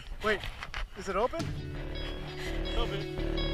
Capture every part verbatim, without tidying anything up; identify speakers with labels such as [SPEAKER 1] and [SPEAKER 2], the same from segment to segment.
[SPEAKER 1] Wait, is it open?
[SPEAKER 2] A little bit.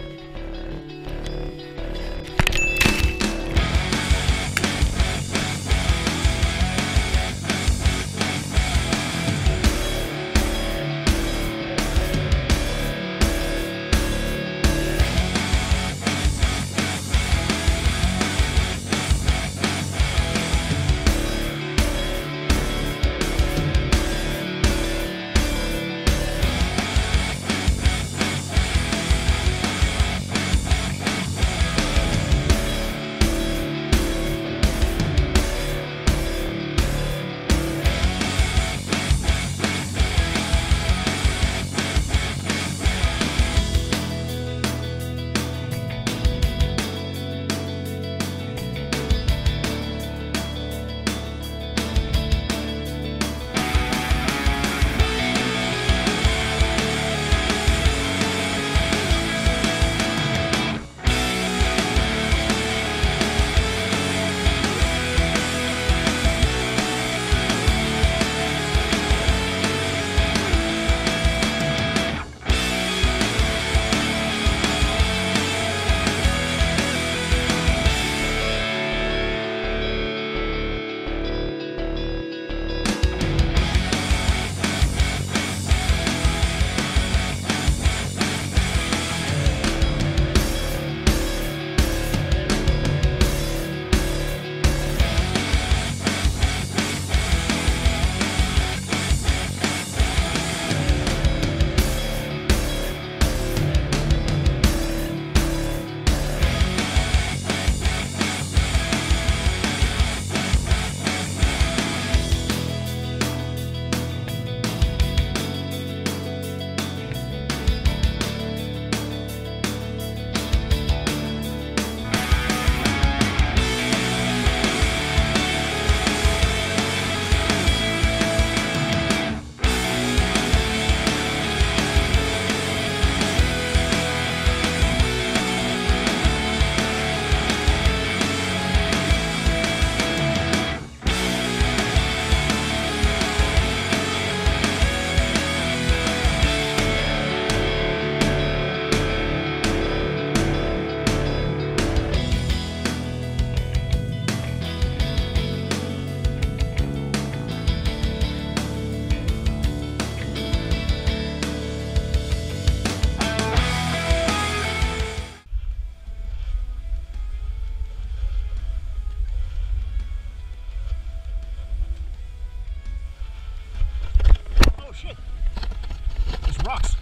[SPEAKER 1] Rocks.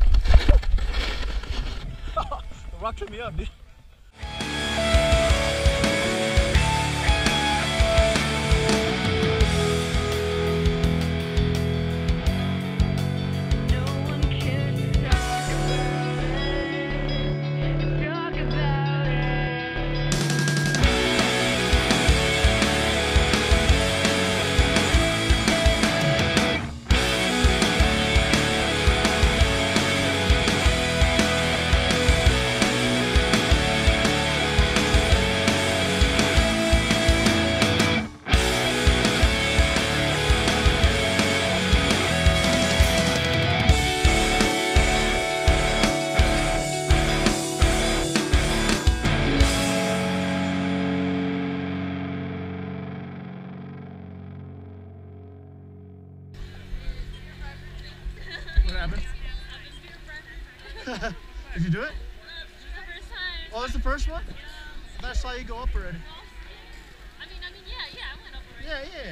[SPEAKER 1] The rock tripped me up, dude. What happened? Did you do it?
[SPEAKER 3] No, it's the first time.
[SPEAKER 1] Oh, it's the first one?
[SPEAKER 3] Yeah.
[SPEAKER 1] I thought I saw you go up already.
[SPEAKER 3] No. I mean, I mean, yeah, yeah, I went up already.
[SPEAKER 1] Yeah, yeah.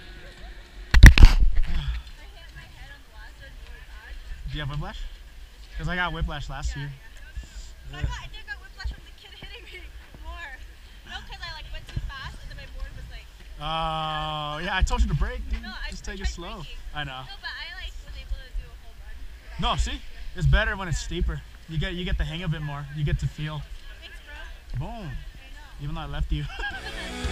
[SPEAKER 3] I hit my head on the last one really bad.
[SPEAKER 1] Did you have whiplash? Because I got whiplash last
[SPEAKER 3] Yeah,
[SPEAKER 1] year.
[SPEAKER 3] yeah. I, got, I think I got whiplash from the kid hitting me more. No, because I like went too fast and then my board was like.
[SPEAKER 1] Oh, yeah, I told you to brake, dude.
[SPEAKER 3] No, I
[SPEAKER 1] Just take
[SPEAKER 3] I
[SPEAKER 1] it
[SPEAKER 3] tried
[SPEAKER 1] slow.
[SPEAKER 3] braking.
[SPEAKER 1] I know.
[SPEAKER 3] No, but I like was able to do a whole run.
[SPEAKER 1] No, see? It's better when it's steeper. You get you get the hang of it more. You get to feel.
[SPEAKER 3] Thanks, bro.
[SPEAKER 1] Boom.
[SPEAKER 3] I know.
[SPEAKER 1] Even though I left you.